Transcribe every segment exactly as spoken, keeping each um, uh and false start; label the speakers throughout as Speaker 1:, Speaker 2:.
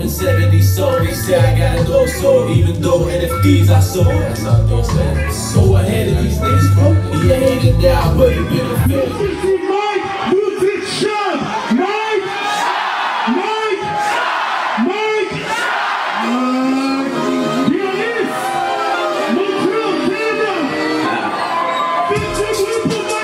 Speaker 1: seven seventy sold. They say I got it low sold, even though N F Ts I sold. That's how they say. So ahead of these niggas, bro. He ain't hated now, but he been a fit.
Speaker 2: Mike, music, Shabb, Mike, Mike, Mike, Dionis, Montreal, Canada. Bitch, you put my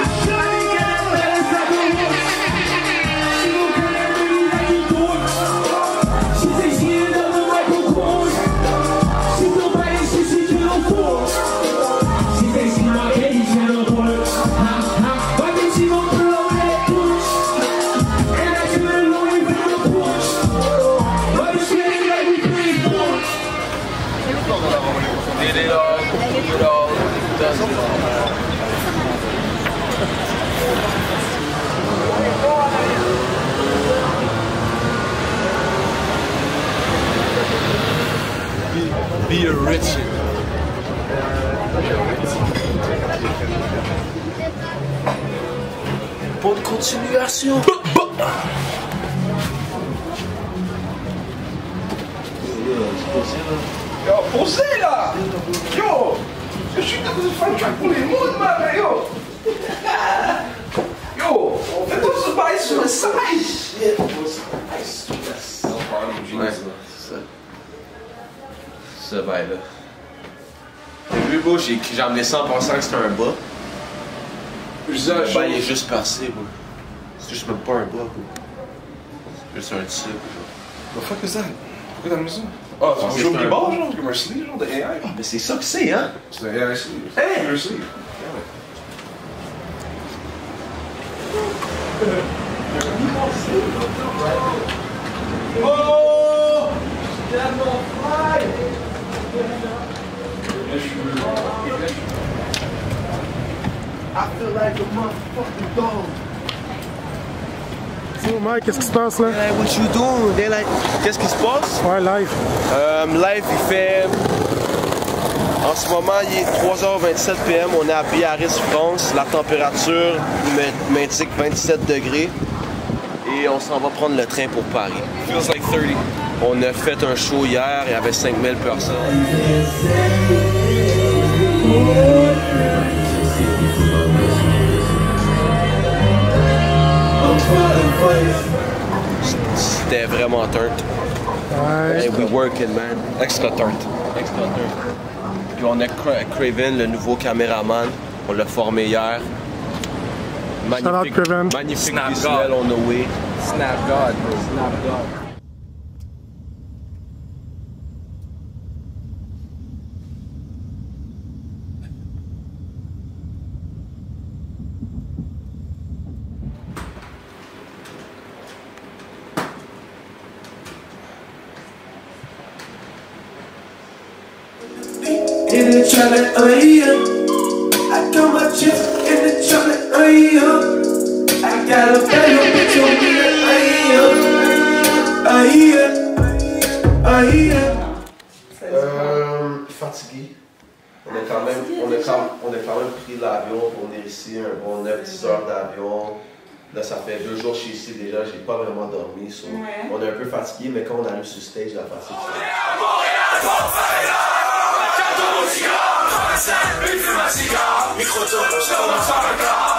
Speaker 2: she say she ain't on the microphone. She don't buy it, she see you don't fall. She say she not ready, she don't fall. Why did she go through all that push? And I should have known you from the push. Why did she ain't like we play sports?
Speaker 3: Did it all, did it all, does it all. Be a rich. Bonne continuation.
Speaker 4: Yo, posez là! Yo! Je suis devenu fan track pour les moods, man! Yo! Yo! Fais-toi ce bail sur le side! Shit!
Speaker 3: Ouais, c'est ça. Ce bail-là. T'as vu, bro, j'ai amené ça en pensant que c'était un bas. Le bail est juste passé, bro. C'est juste même pas un bas, bro. C'est juste un tube, bro.
Speaker 4: The fuck is that? Pourquoi t'as mis ça? Ah, c'est un jeu de bord, genre? Comme un sleeve, genre de A I?
Speaker 3: Ah, mais c'est ça que c'est, hein?
Speaker 4: C'est un A I sleeve.
Speaker 3: Hey!
Speaker 4: Un sleeve.
Speaker 1: Oh! That's on fire! I feel like a motherfucking dog.
Speaker 2: So Mike, qu'est-ce qui se passe là?
Speaker 3: Hey, what you doing? They like... Qu'est-ce qui se passe?
Speaker 2: Ouais, live.
Speaker 3: Euh, live, il fait... En ce moment, il est trois heures vingt-sept p m On est à Biarritz, France. La température m'indique vingt-sept degrés. Et on s'en va prendre le train pour Paris.
Speaker 4: Feels like thirty.
Speaker 3: On a fait un show hier, il y avait cinq mille personnes. C'était vraiment turnt.
Speaker 2: Ouais.
Speaker 3: And we working, man. Extra turnt. Extra turnt. Puis on a Cra Craven, le nouveau caméraman. On l'a formé hier. Magnifique, magnifique
Speaker 4: Snap
Speaker 3: visuel,
Speaker 4: God.
Speaker 3: on a way.
Speaker 4: Snap God, bro. Snap God.
Speaker 1: In the chocolate, oh yeah. I got my chips in the chocolate, oh yeah. I got a bag bitch on me, oh yeah. Oh yeah.
Speaker 3: Euh, fatigué. On a quand même, on a quand, on a quand même pris l'avion pour venir ici, un bon neuf dix heures d'avion. Là, ça fait deux jours que je suis ici déjà, j'ai pas vraiment dormi. So ouais. On est un peu fatigué, mais quand on arrive sur stage, la fatigue. Micro-tour, je commence à